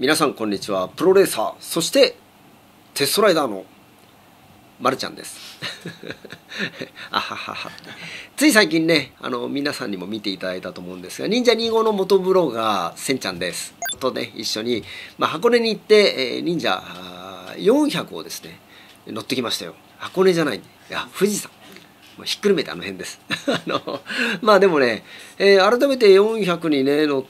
皆さんこんにちは。プロレーサー、そしてテストライダーのまるちゃんですあははは。つい最近ね、皆さんにも見ていただいたと思うんですが、忍者2号の元ブロガーせんちゃんですとね、一緒に、箱根に行って、忍者400をですね乗ってきましたよ。箱根じゃない、富士山、ひっくるめてあの辺ですでもね、改めて400にね乗って、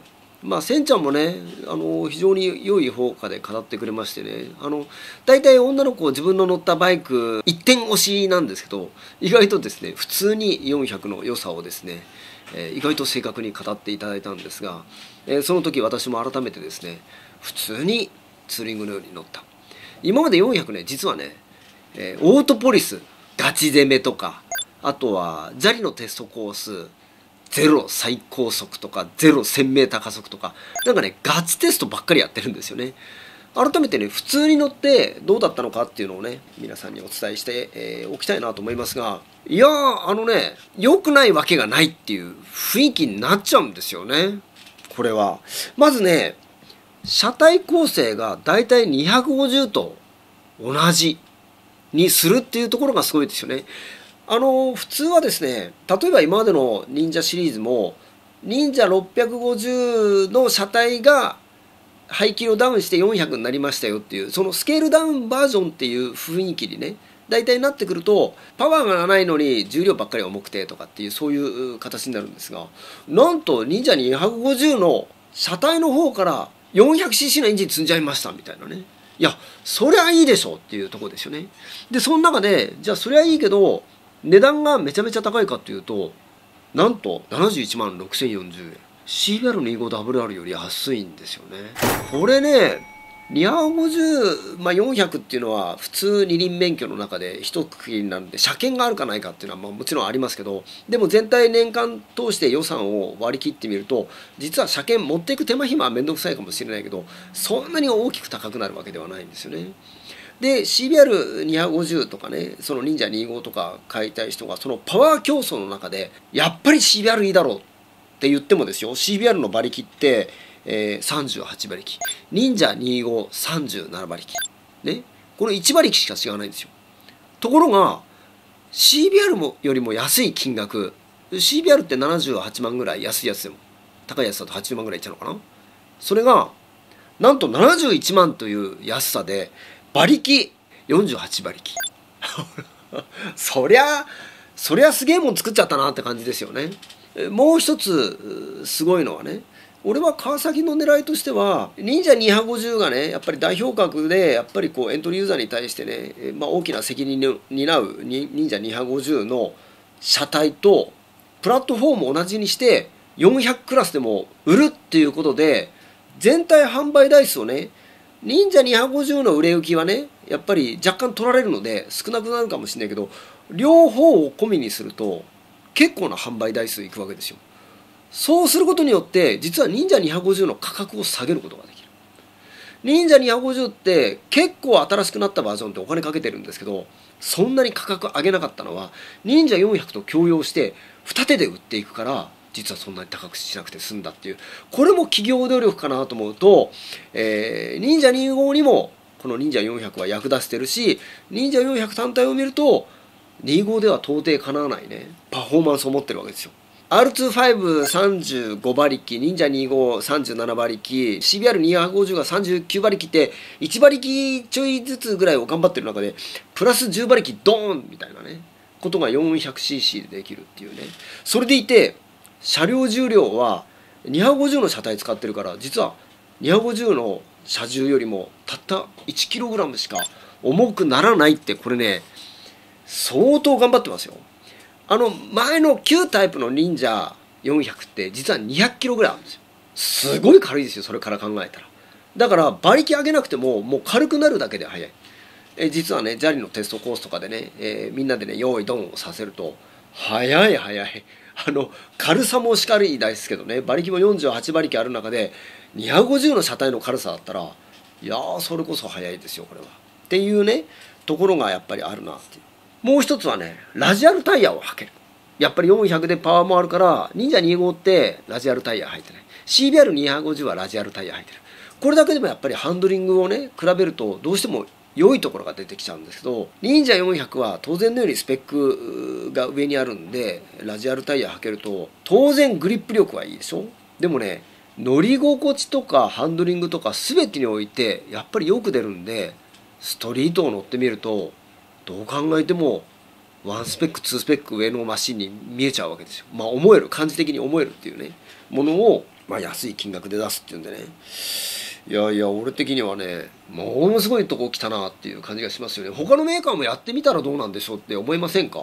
せんちゃんもね、非常に良い評価で語ってくれましてね、大体女の子自分の乗ったバイク一点押しなんですけど、意外とですね普通に400の良さをですね、意外と正確に語っていただいたんですが、その時私も改めてですね普通にツーリングのように乗った。今まで400ね、実はね、オートポリスガチ攻めとか、あとは砂利のテストコースゼロ最高速とかゼロ 1000m 加速とか、なんかねガチテストばっかりやってるんですよね。改めてね普通に乗ってどうだったのかっていうのをね皆さんにお伝えして、おきたいなと思いますが、いやー良くないわけがないっていう雰囲気になっちゃうんですよね。これはまずね、車体構成がだいたい250と同じにするっていうところがすごいですよね。普通はですね、例えば今までの忍者シリーズも忍者650の車体が排気量ダウンして400になりましたよっていう、そのスケールダウンバージョンっていう雰囲気にね大体なってくると、パワーがないのに重量ばっかり重くてとかっていう、そういう形になるんですが、なんと忍者250の車体の方から 400cc のエンジン積んじゃいましたみたいなね。いやそりゃいいでしょっていうところですよね。でその中でじゃあそりゃいいけど値段がめちゃめちゃ高いかっていうと、なんと71万6040円、 CBR25WR より安いんですよね。これね250、400っていうのは普通二輪免許の中で一括りになるんで、車検があるかないかっていうのはもちろんありますけど、でも全体年間通して予算を割り切ってみると、実は車検持っていく手間暇は面倒くさいかもしれないけど、そんなに大きく高くなるわけではないんですよね。で CBR250 とかね、その忍者25とか買いたい人がそのパワー競争の中でやっぱり CBR いいだろうって言ってもですよ、 CBR の馬力って38馬力、忍者2537馬力ね、この1馬力しか違わないんですよ。ところが CBR よりも安い金額、 CBR って78万ぐらい、安いやつでも高いやつだと80万ぐらいいっちゃうのかな。それがなんと71万という安さで馬力48馬力そりゃすげえもん作っちゃったなって感じですよね。もう一つすごいのはね、俺は川崎の狙いとしては忍者250がねやっぱり代表格で、やっぱりこうエントリーユーザーに対してね、大きな責任を担う忍者250の車体とプラットフォームを同じにして400クラスでも売るっていうことで、全体販売台数をね、忍者250の売れ行きはねやっぱり若干取られるので少なくなるかもしれないけど、両方を込みにすると結構な販売台数いくわけですよ。そうすることによって実は忍者250の価格を下げることができる。忍者250って結構新しくなったバージョンってお金かけてるんですけど、そんなに価格上げなかったのは忍者400と共用して二手で売っていくから、実はそんなに高くしなくて済んだっていう、これも企業努力かなと思うと、忍者25にもこの忍者400は役立ってるし、忍者400単体を見ると25では到底かなわないねパフォーマンスを持ってるわけですよ。R2535 馬力、忍者2537馬力、CBR250 が39馬力って1馬力ちょいずつぐらいを頑張ってる中でプラス10馬力ドーンみたいなねことが 400cc でできるっていうね。それでいて車両重量は250の車体使ってるから、実は250の車重よりもたった 1kg しか重くならないって、これね相当頑張ってますよ。前の旧タイプの忍者400って実は 200kg ぐらいあるんですよ。すごい軽いですよ、それから考えたら。だから馬力上げなくてももう軽くなるだけで速い。実はね砂利のテストコースとかでね、みんなでね用意ドンをさせると速い。軽さもしかりですけどね、馬力も48馬力ある中で250の車体の軽さだったら、いやーそれこそ速いですよこれはっていうねところがやっぱりあるなっていう。もう一つはね、ラジアルタイヤを履ける。やっぱり400でパワーもあるから忍者25ってラジアルタイヤ履いてない。CBR250 はラジアルタイヤ履いてる。 これだけでもやっぱりハンドリングをね比べるとどうしても良いところが出てきちゃうんですけど、忍者400は当然のようにスペックが上にあるんで、ラジアルタイヤ履けると当然グリップ力はいいでしょ。でもね、乗り心地とかハンドリングとか全てにおいてやっぱりよく出るんで、ストリートを乗ってみるとどう考えても1スペック2スペック上のマシンに見えちゃうわけですよ。思える、感じ的に思えるっていうねものを、安い金額で出すっていうんでね、いやいや俺的にはねものすごいとこ来たなっていう感じがしますよね。他のメーカーもやってみたらどうなんでしょうって思いませんか。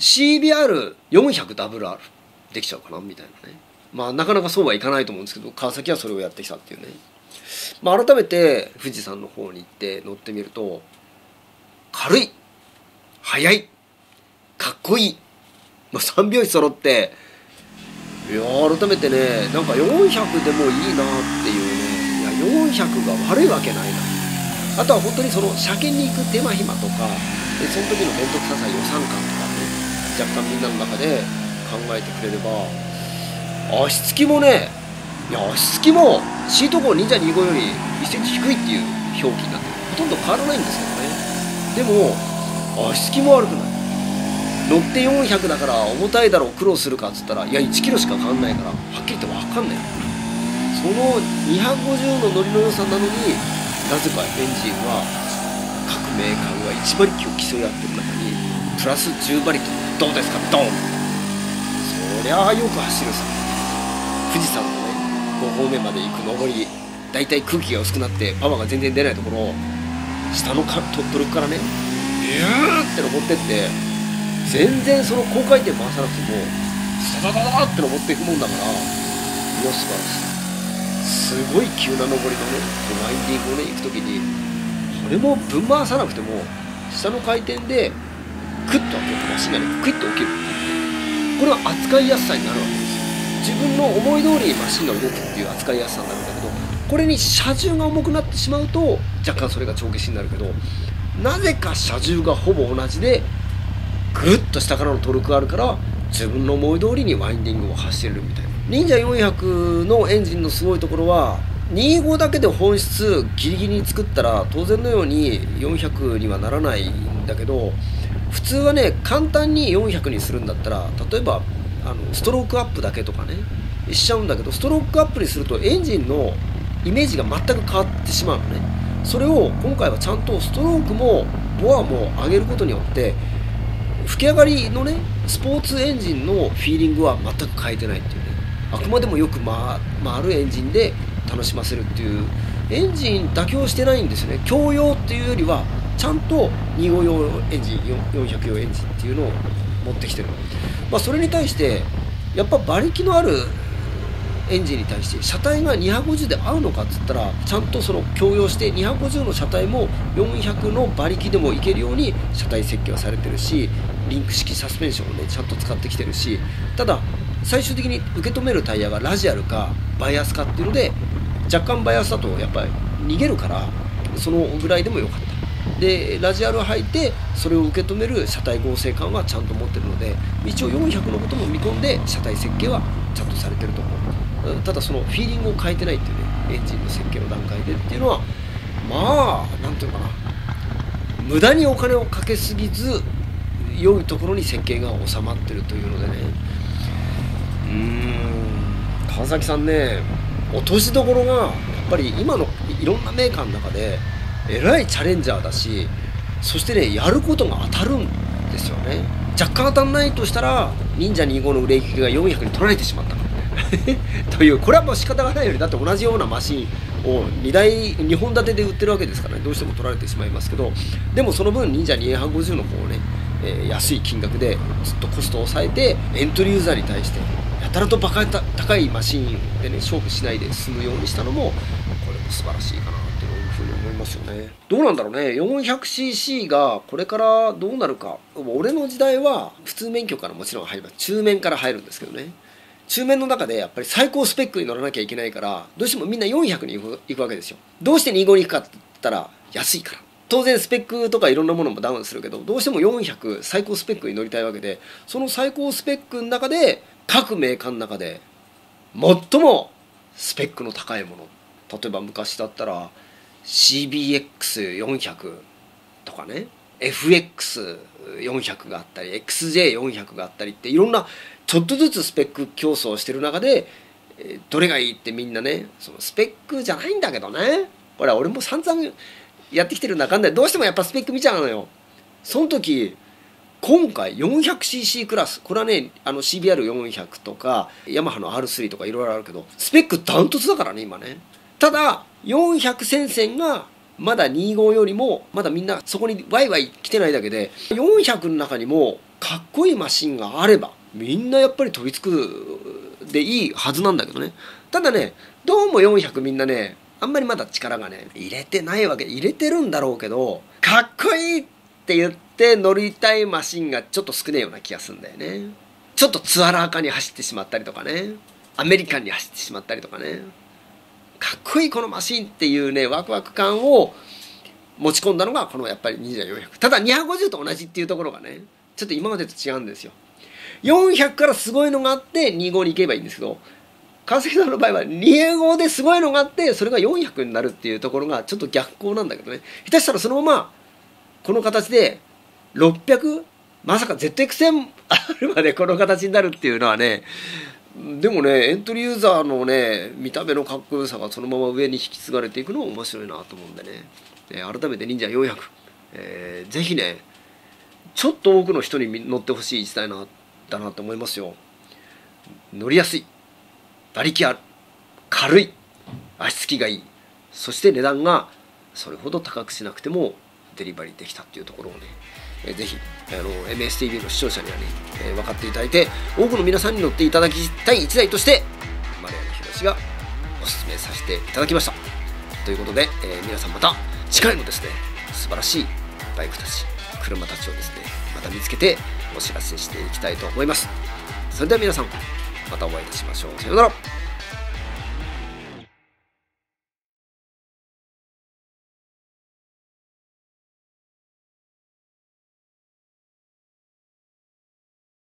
CBR400WR できちゃうかなみたいなね。なかなかそうはいかないと思うんですけど、川崎はそれをやってきたっていうね。改めて富士山の方に行って乗ってみると軽い、速い、かっこいい、3拍子揃って、いや改めてねなんか400でもいいなっていうね。いや400が悪いわけないな。あとは本当にその車検に行く手間暇とかで、その時の面倒くささ予算感とかね、若干みんなの中で考えてくれれば、足つきもね、いや足つきもシート号忍者25より1センチ低いっていう表記になってる。ほとんど変わらないんですけどね。でも足つきも悪くない。乗って400だから重たいだろう苦労するかっつったら、いや1キロしか変わんないからはっきり言って分かんない。その250の乗りの良さなのになぜかエンジンは各メーカーが1馬力を競い合ってる中にプラス10馬力、どうですかドン。そりゃあよく走るさ。富士山のね5合目まで行く上り、だいたい空気が薄くなってパワーが全然出ないところを下のトルクからねビューって登ってって、全然その高回転回さなくてもスタダダダって登っていくもんだから、素晴らしい。すごい急な登りのねワインディングをね行く時に、これもぶん回さなくても下の回転でクッと開けてマシンがねクイッと起きる。これは扱いやすさになるわけですよ。自分の思い通りマシンが動くっていう扱いやすさになるんだけど、これに車重が重くなってしまうと若干それが帳消しになるけど、なぜか車重がほぼ同じでぐるっと下からのトルクがあるから自分の思い通りにワインディングを走れるみたいな。忍者400のエンジンのすごいところは、25だけで本質ギリギリに作ったら当然のように400にはならないんだけど、普通はね簡単に400にするんだったら、例えばストロークアップだけとかねしちゃうんだけど、ストロークアップにするとエンジンのイメージが全く変わってしまうのね。それを今回はちゃんとストロークもボアも上げることによって吹き上がりのねスポーツエンジンのフィーリングは全く変えてないっていうね。あくまでもよく回るエンジンで楽しませるっていう、エンジン妥協してないんですよね。共用っていうよりはちゃんと25用エンジン400用エンジンっていうのを持ってきてる。それに対してやっぱ馬力のあるエンジンに対して車体が250で合うのかっつったら、ちゃんとその共用して250の車体も400の馬力でもいけるように車体設計はされてるし、リンク式サスペンションをねちゃんと使ってきてるし、ただ最終的に受け止めるタイヤがラジアルかバイアスかっていうので、若干バイアスだとやっぱり逃げるから、そのぐらいでもよかった。でラジアルを履いてそれを受け止める車体合成感はちゃんと持ってるので、一応400のことも見込んで車体設計はちゃんとされてると思う。ただそのフィーリングを変えてないっていうね、エンジンの設計の段階でっていうのはなんていうのかな、無駄にお金をかけすぎず良いところに設計が収まってるというのでね、川崎さんね、落としどころがやっぱり今のいろんなメーカーの中でえらいチャレンジャーだし、そしてねやることが当たるんですよね。若干当たらないとしたら忍者25の売れ行きが400に取られてしまったという、これはもう仕方がないより、だって同じようなマシンを2本立てで売ってるわけですからね、どうしても取られてしまいますけど、でもその分忍者250の方をね、安い金額でずっとコストを抑えてエントリーユーザーに対してやたらとバカ高いマシンでね勝負しないで済むようにしたのも、これも素晴らしいかなっていうふうに思いますよね。どうなんだろうね、 400cc がこれからどうなるか。俺の時代は普通免許からもちろん入ります。中免から入るんですけどね、中免の中でやっぱり最高スペックに乗らなきゃいけないから、どうしてもみんな400に行くわけですよ。どうして25に行くかって言ったら安いから。当然スペックとかいろんなものもダウンするけど、どうしても400最高スペックに乗りたいわけで、その最高スペックの中で各メーカーの中で最もスペックの高いもの、 例えば昔だったら CBX400 とかね FX400 があったり XJ400 があったりっていろんなちょっとずつスペック競争してる中でどれがいいってみんなねそのスペックじゃないんだけどねこれは俺も散々やってきてる中でどうしてもやっぱスペック見ちゃうのよ。その時今回 400cc クラスこれはねCBR400 とかヤマハの R3 とかいろいろあるけどスペックダントツだからね今ね。ただ400戦線がまだ25よりもまだみんなそこにワイワイ来てないだけで400の中にもかっこいいマシンがあればみんなやっぱり飛びつくでいいはずなんだけどね。ただねどうも400みんなねあんまりまだ力がね入れてないわけ。入れてるんだろうけどかっこいいって言って乗りたいマシンがちょっと少ねえような気がするんだよね。ちょっとツアラー化に走ってしまったりとかねアメリカンに走ってしまったりとかねかっこいいこのマシンっていうねワクワク感を持ち込んだのがこのやっぱり20400。ただ250と同じっていうところがねちょっと今までと違うんですよ。400からすごいのがあって25に行けばいいんですけど川崎さんの場合は25ですごいのがあってそれが400になるっていうところがちょっと逆行なんだけどね。下手したらそのままこの形で600まさか ZX1000 あるまでこの形になるっていうのはねでもねエントリーユーザーのね見た目のかっこよさがそのまま上に引き継がれていくのも面白いなと思うんでね、改めて忍者400、ぜひねちょっと多くの人に乗ってほしい時代だなと思いますよ。乗りやすい馬力ある軽い足つきがいいそして値段がそれほど高くしなくてもデリバリーできたっていうところをね、ぜひMSTV の視聴者にはね、分かっていただいて多くの皆さんに乗っていただきたい一台として丸山宏がお勧めさせていただきましたということで、皆さんまた次回もですね素晴らしいバイクたち車たちをですねまた見つけてお知らせしていきたいと思います。それでは皆さんまたお会いいたしましょう。さようなら。